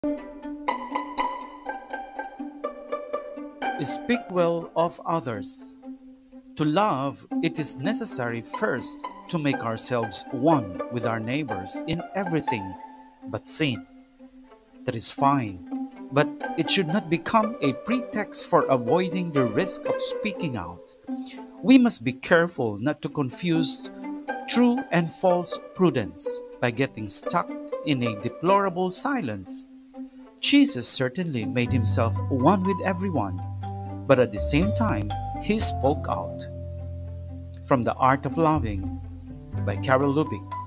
Speak well of others. To love, it is necessary first to make ourselves one with our neighbors in everything but sin. That is fine, but it should not become a pretext for avoiding the risk of speaking out. We must be careful not to confuse true and false prudence by getting stuck in a deplorable silence. Jesus certainly made himself one with everyone, but at the same time, he spoke out. From the Art of Loving by Chiara Lubich.